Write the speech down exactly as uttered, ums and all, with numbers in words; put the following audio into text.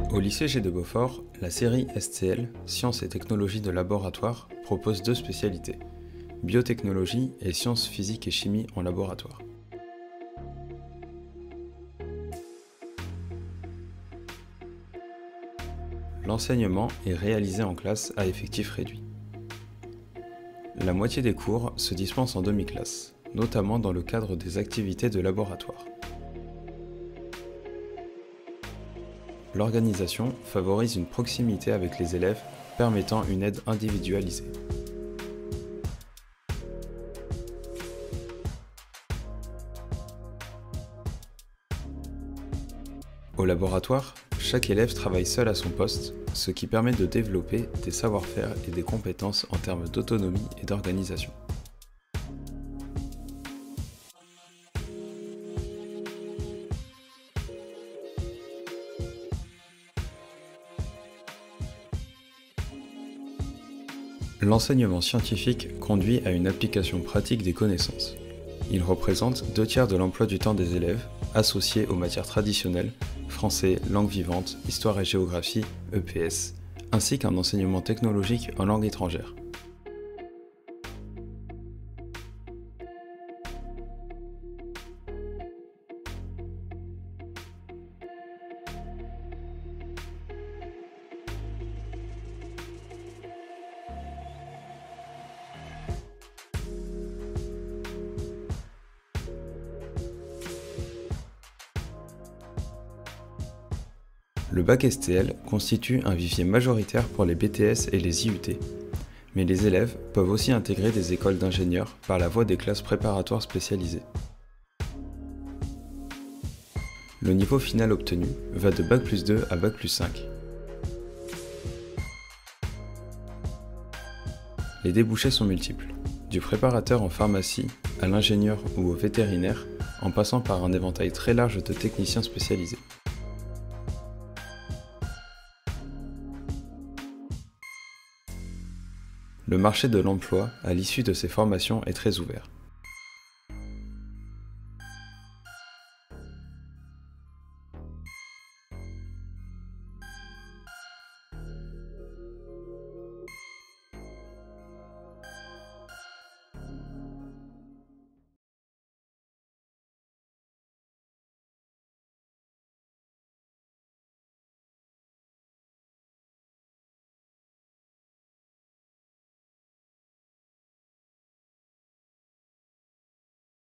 Au lycée G de Beaufort, la série S T L, Sciences et technologies de laboratoire, propose deux spécialités, biotechnologie et sciences physiques et chimie en laboratoire. L'enseignement est réalisé en classe à effectif réduit. La moitié des cours se dispensent en demi-classe, notamment dans le cadre des activités de laboratoire. L'organisation favorise une proximité avec les élèves, permettant une aide individualisée. Au laboratoire, chaque élève travaille seul à son poste, ce qui permet de développer des savoir-faire et des compétences en termes d'autonomie et d'organisation. L'enseignement scientifique conduit à une application pratique des connaissances. Il représente deux tiers de l'emploi du temps des élèves, associés aux matières traditionnelles, français, langue vivante, histoire et géographie, E P S, ainsi qu'un enseignement technologique en langue étrangère. Le bac S T L constitue un vivier majoritaire pour les B T S et les I U T, mais les élèves peuvent aussi intégrer des écoles d'ingénieurs par la voie des classes préparatoires spécialisées. Le niveau final obtenu va de bac plus deux à bac plus cinq. Les débouchés sont multiples, du préparateur en pharmacie à l'ingénieur ou au vétérinaire, en passant par un éventail très large de techniciens spécialisés. Le marché de l'emploi à l'issue de ces formations est très ouvert.